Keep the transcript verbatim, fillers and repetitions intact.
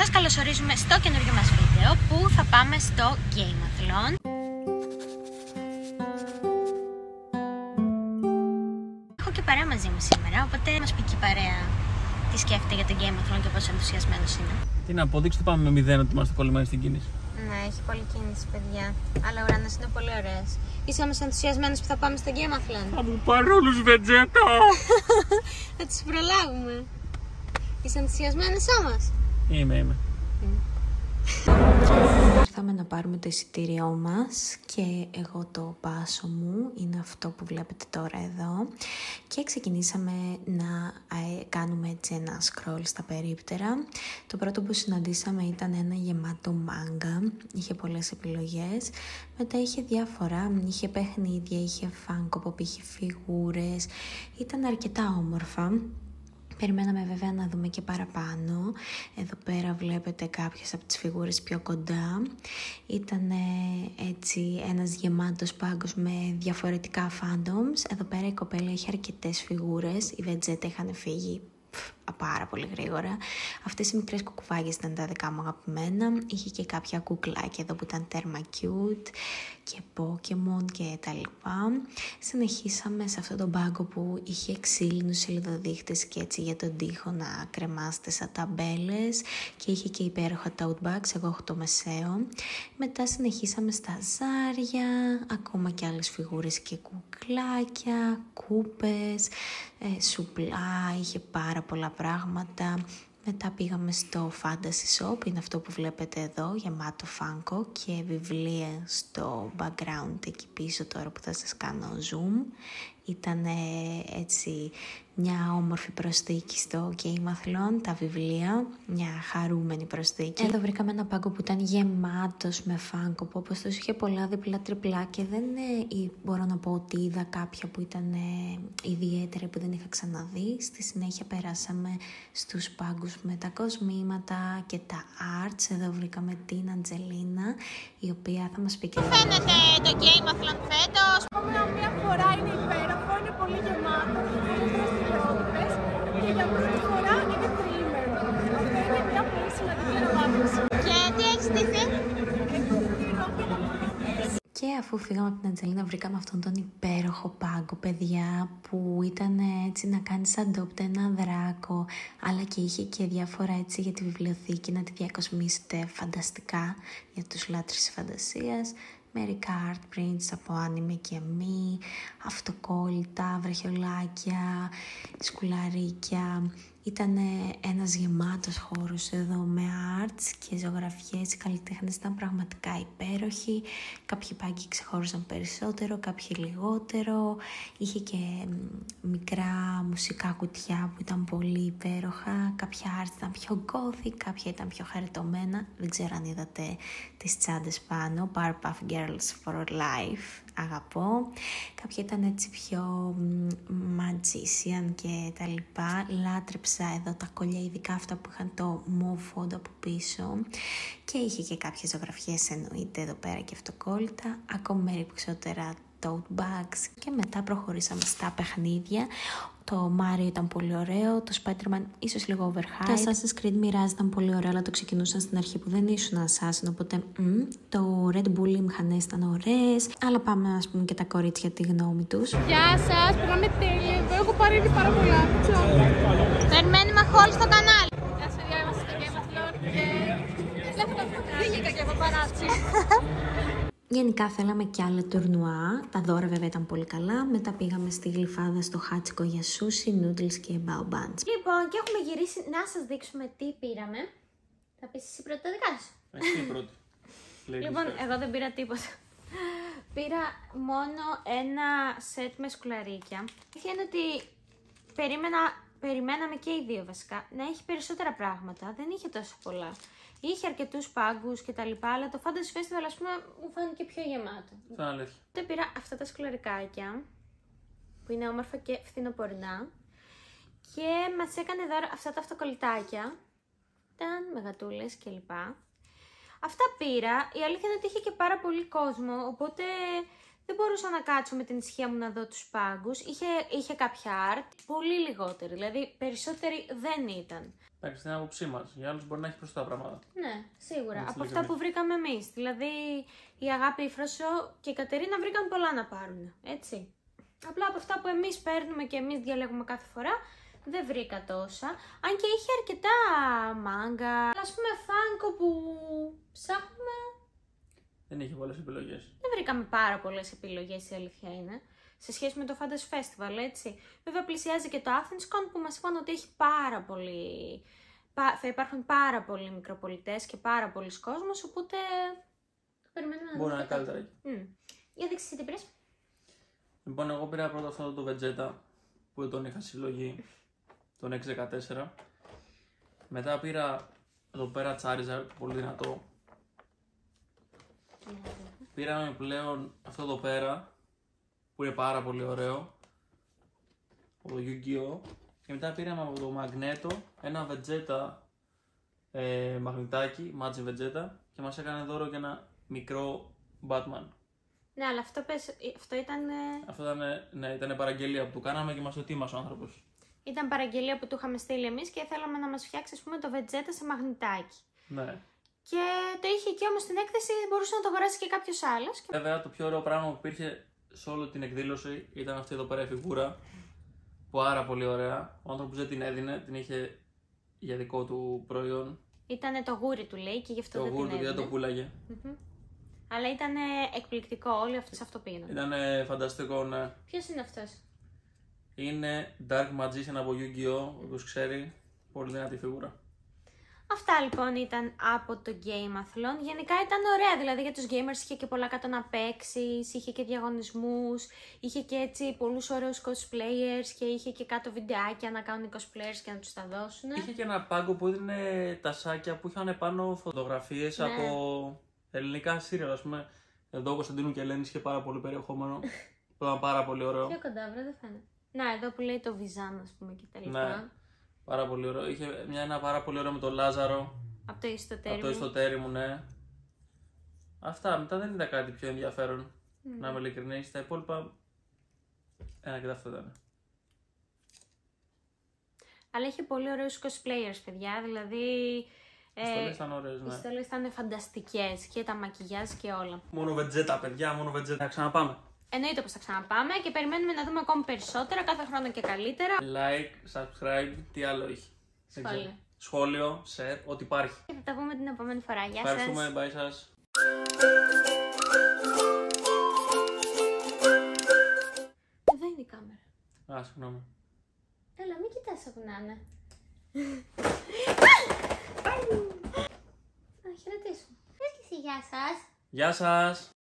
Σας καλωσορίζουμε στο καινούργιο μας βίντεο που θα πάμε στο Gameathlon. Έχω και παρέα μαζί μου σήμερα, οπότε μας πει και η παρέα τι σκέφτεται για το Gameathlon και πόσο ενθουσιασμένος είναι. Τι να πω, δείξτε πάμε με μηδέν ότι είμαστε κολλημένοι στην κίνηση. Ναι, έχει πολλή κίνηση, παιδιά. Αλλά ο ουρανός είναι πολύ ωραίος. Είσαι όμως ενθουσιασμένος που θα πάμε στο Gameathlon? Θα μου πάρω όλους Βετζέτα! Θα τους προλάβουμε. Είσαι ενθουσιασμένος όμως? Είμαι, είμαι. Ήρθαμε να πάρουμε το εισιτήριό μας και εγώ το πάσο μου είναι αυτό που βλέπετε τώρα εδώ και ξεκινήσαμε να κάνουμε έτσι ένα scroll στα περίπτερα. Το πρώτο που συναντήσαμε ήταν ένα γεμάτο μάγκα, είχε πολλές επιλογές, μετά είχε διάφορα, είχε παιχνίδια, είχε Funko Pop, είχε φιγούρες, ήταν αρκετά όμορφα. Περιμέναμε βέβαια να δούμε και παραπάνω. Εδώ πέρα βλέπετε κάποιες από τις φιγούρες πιο κοντά. Ήταν έτσι ένας γεμάτος πάγκος με διαφορετικά fandoms. Εδώ πέρα η κοπέλα είχε αρκετές φιγούρες. Οι Vegeta είχαν φύγει πάρα πολύ γρήγορα. Αυτές οι μικρές κουκουβάγες ήταν τα δικά μου αγαπημένα. Είχε και κάποια κουκλάκια εδώ που ήταν τέρμα cute και Pokemon και τα λοιπά. Συνεχίσαμε σε αυτόν τον πάγκο που είχε ξύλινους σελιδοδείχτες και έτσι για τον τοίχο να κρεμάστε σαν ταμπέλες και είχε και υπέροχα tote bags, εγώ έχω το μεσαίο. Μετά συνεχίσαμε στα ζάρια, ακόμα και άλλες φιγούρες και κουκλάκια, κούπες, ε, σουπλά, είχε πάρα πολλά πράγματα. Μετά πήγαμε στο Fantasy Shop, είναι αυτό που βλέπετε εδώ, γεμάτο Funko και βιβλία στο background εκεί πίσω τώρα που θα σας κάνω zoom. Ήταν έτσι μια όμορφη προσθήκη στο Gameathlon, τα βιβλία, μια χαρούμενη προσθήκη. Εδώ βρήκαμε ένα πάγκο που ήταν γεμάτος με Funko Pop, όπως τους είχε πολλά διπλά τριπλά και δεν ε, μπορώ να πω ότι είδα κάποια που ήταν ε, ιδιαίτερα που δεν είχα ξαναδεί. Στη συνέχεια περάσαμε στους πάγκους με τα κοσμήματα και τα arts. Εδώ βρήκαμε την Αντζελίνα, η οποία θα μας πει και... Φαίνεται το Gameathlon φέτος. Μια φορά είναι υπέροχο, είναι πολύ γεμάτο, είναι δραστηριότητες και για πρώτη φορά είναι τριήμερο. Αυτό είναι μια πολύ σημαντική αναβάθμιση. Και τι έχεις στηθεί? Και αφού φύγαμε από την Αντζελίνα βρήκαμε αυτόν τον υπέροχο πάγκο, παιδιά, που ήταν έτσι να κάνεις adopt ένα δράκο, αλλά και είχε και διάφορα έτσι για τη βιβλιοθήκη να τη διακοσμήσετε φανταστικά για τους λάτρεις της φαντασίας. Μερικά art prints από άνιμε και μη, αυτοκόλλητα, βραχιολάκια, σκουλαρίκια. Ήταν ένας γεμάτος χώρος εδώ με arts και ζωγραφιές. Οι καλλιτέχνες ήταν πραγματικά υπέροχοι. Κάποιοι πάγκοι ξεχώριζαν περισσότερο, κάποιοι λιγότερο. Είχε και μικρά μουσικά κουτιά που ήταν πολύ υπέροχα. Κάποια arts ήταν πιο gothic, κάποια ήταν πιο χαριτωμένα. Δεν ξέρω αν είδατε τις τσάντες πάνω. Powerpuff Girls for Life. Αγαπώ. Κάποια ήταν έτσι πιο magician και τα λοιπά. Λάτρεψα εδώ τα κολλιά, ειδικά αυτά που είχαν το mauve φόντο από πίσω. Και είχε και κάποιες ζωγραφιές εννοείται εδώ πέρα και αυτοκόλλητα. Ακόμα περισσότερα tote bags. Και μετά προχωρήσαμε στα παιχνίδια. Το Mario ήταν πολύ ωραίο, το Spider-Man ίσως λίγο overhyped. Τα Assassin's Creed Mirage ήταν πολύ ωραία, αλλά το ξεκινούσαν στην αρχή που δεν ήσουν Assassin, οπότε μ, το Red Bull οι μηχανές ήταν ωραίες, αλλά πάμε να πούμε και τα κορίτσια τη γνώμη τους. Γεια σας, περνάμε τέλεια εδώ, έχω πάρει ήδη πάρα πολλά. Περιμένουμε χόλ στο κανάλι. Γεια σας, παιδιά, είμαστε στο Gameathlon και φύγηκα και από παράτσι. Γενικά θέλαμε και άλλα τουρνουά, τα δώρα βέβαια ήταν πολύ καλά. Μετά πήγαμε στη Γλυφάδα στο Χάτσικο για σούσι, noodles και bao buns. Λοιπόν, και έχουμε γυρίσει να σας δείξουμε τι πήραμε. Θα πεις εσύ πρώτα τα δικά σου. Εσύ πρώτη. Λοιπόν, εγώ δεν πήρα τίποτα. Πήρα μόνο ένα σετ με σκουλαρίκια. Η αλήθεια είναι ότι περίμενα, περιμέναμε και οι δύο βασικά να έχει περισσότερα πράγματα. Δεν είχε τόσο πολλά. Είχε αρκετούς πάγκους και τα λοιπά, αλλά το Fantasy Festival, ας πούμε, μου φάνηκε πιο γεμάτο. Σαν αλήθεια. Τότε πήρα αυτά τα σκουλαρικάκια, που είναι όμορφα και φθινοπορεινά. Και μας έκανε δώρο αυτά τα αυτοκολλητάκια. Ήταν με γατούλες κλπ. Αυτά πήρα. Η αλήθεια είναι ότι είχε και πάρα πολύ κόσμο, οπότε Δεν μπορούσα να κάτσω με την ησυχία μου να δω τους πάγκους. Είχε, είχε κάποια art, πολύ λιγότερη, δηλαδή περισσότεροι δεν ήταν. Εντάξει, στην άποψή μας. Για άλλους μπορεί να έχει προσθέτει πράγματα. Ναι, σίγουρα. Έτσι Από αυτά λέγαμε. που βρήκαμε εμείς. Δηλαδή η Αγάπη, η Φροσό και η Κατερίνα βρήκαν πολλά να πάρουν. Έτσι. Απλά από αυτά που εμείς παίρνουμε και εμείς διαλέγουμε κάθε φορά, δεν βρήκα τόσα. Αν και είχε αρκετά μάγκα. Ας πούμε φάνκο που ψάχνουμε. Δεν είχε πολλές επιλογές. Δεν βρήκαμε πάρα πολλές επιλογές, η αλήθεια είναι. Σε σχέση με το Fantasy Festival, έτσι. Βέβαια πλησιάζει και το AthensCon που μας είπαν ότι έχει πάρα πολύ... θα υπάρχουν πάρα πολλοί μικροπολιτές και πάρα πολλοί κόσμος, οπότε περιμένουμε να Μπορεί δούμε να είναι και τότε. καλύτερα εκεί. Mm. Για δείξεις εσύ τι πήρες. Λοιπόν, εγώ πήρα πρώτα αυτό το Vegeta που τον είχα συλλογή, τον έξι δεκατέσσερα. Μετά πήρα εδώ πέρα Charizard, πολύ δυνατό. Πήραμε πλέον αυτό εδώ πέρα που είναι πάρα πολύ ωραίο, από το Yu-Gi-Oh! Και μετά πήραμε από το Magneto ένα Vegeta ε, μαγνητάκι, Magic Vegeta, και μας έκανε δώρο και ένα μικρό Batman. Ναι, αλλά αυτό, πες, αυτό ήταν, ε, Αυτό ήταν, ναι, ήταν παραγγελία που του κάναμε και μας το ετοίμασε ο άνθρωπος. ήταν παραγγελία που του είχαμε στείλει εμείς και θέλαμε να μας φτιάξει, ας πούμε, το Vegeta σε μαγνητάκι. Ναι. Και το είχε εκεί όμως στην έκθεση, μπορούσε να το αγοράσει και κάποιος άλλος. Και... Βέβαια, το πιο ωραίο πράγμα που υπήρχε σε όλη την εκδήλωση ήταν αυτή εδώ πέρα η φιγούρα. Πάρα πολύ ωραία. Ο άνθρωπος δεν την έδινε, την είχε για δικό του προϊόν. Ήτανε το γούρι του, λέει, και γι' αυτό Το δεν γούρι την του δεν έδινε. το πουλάγε. Mm-hmm. Αλλά ήταν εκπληκτικό, όλοι αυτοί σε αυτό πήγαιναν. Ήταν φανταστικό, ναι. Ποιος είναι αυτός? Είναι Dark Magician από Yu-Gi-Oh! Όποιος ξέρει, πολύ δυνατή φιγούρα. Αυτά λοιπόν ήταν από το Gameathlon. Γενικά ήταν ωραία, δηλαδή για τους gamers είχε και πολλά κάτω να παίξεις, είχε και διαγωνισμούς, είχε και έτσι πολλούς ωραίους cosplayers και είχε και κάτω βιντεάκια να κάνουν οι cosplayers και να τους τα δώσουν. Είχε και ένα πάγκο που έδινε τα σάκια που είχαν πάνω φωτογραφίες Ναι. από ελληνικά σύριαλ, ας πούμε. Εδώ ο Κωνσταντίνου και Ελένης είχε πάρα πολύ περιεχόμενο, που ήταν πάρα πολύ ωραίο. Πιο κοντά, βρε, δεν φαίνεται. Να, εδώ που λέει το Vizan, ας πούμε, και τα λοιπά. Ναι, πάρα πολύ ωραίο. Είχε μια, ένα πάρα πολύ ωραίο με τον Λάζαρο. Από το ιστοτέρι Από το μου. ιστοτέρι μου, ναι. Αυτά, μετά δεν είδα κάτι πιο ενδιαφέρον. Να είμαι ειλικρινής. Τα υπόλοιπα. Ένα και αυτό ήταν. Αλλά είχε πολύ ωραίους cosplayers, παιδιά, δηλαδή... Οι στολές ήταν ωραίες, Οι ναι. στολές ήταν φανταστικές και τα μακιγιάζ και όλα. Μόνο Vegeta, παιδιά, μόνο Vegeta. Θα ξαναπάμε. Εννοείται πως θα ξαναπάμε και περιμένουμε να δούμε ακόμη περισσότερα, κάθε χρόνο και καλύτερα. Like, subscribe, τι άλλο έχει. Δεν ξέρω. Σχόλιο. Σχόλιο, share, ό,τι υπάρχει. Και θα τα πούμε την επόμενη φορά. Γεια σας. Ευχαριστούμε, bye σας. Εδώ είναι η κάμερα. Α, συγγνώμη. Έλα, μην κοιτάς όπου να είναι. Να χαιρετήσουμε. Πες και εσύ γεια σας. Γεια σας.